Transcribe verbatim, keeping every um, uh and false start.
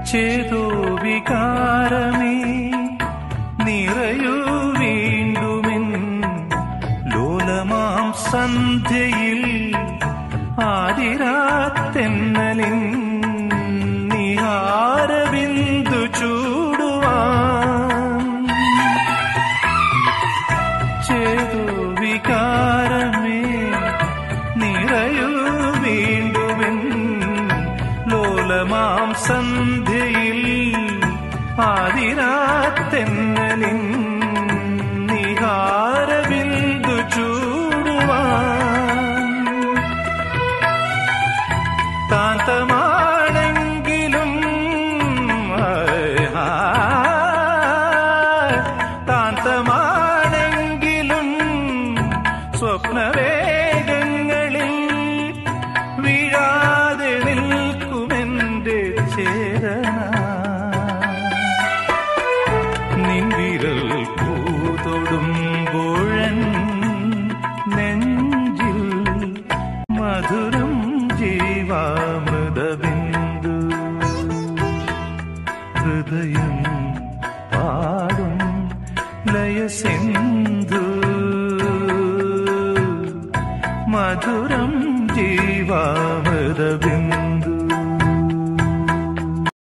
ചേതോ വികാരമേ നിറയൂ വീണ്ടുമെൻ ലോലമാം സന്ധ്യയിൽ ആതിരാത്തെന്നലിൻ നിഹാരബിന്ദു ചൂടുവാൻ. ചേതോ വികാരമേ നിറയൂ വീണ്ടുമെൻ ലോലമാം സന്ധ്യയിൽ ആതിരാത്തെന്നലിൻ നിഹാരബിന്ദു ചൂടുവാൻ. താന്തമാണെങ്കിലും താന്തമാണെങ്കിലും സ്വപ്നവേഗങ്ങളിൽ വീഴാതെ നിൽക്കുമെന്റെ ചേതന. നിൻവിരൽ പൂതൊടുമ്പോഴൻ നെഞ്ചിൽ മധുരം ജീവാമൃതബിന്ദു. ഹൃദയം പാടും ലയസിന്ധു മധുരം ജീവാമൃതബിന്ദു.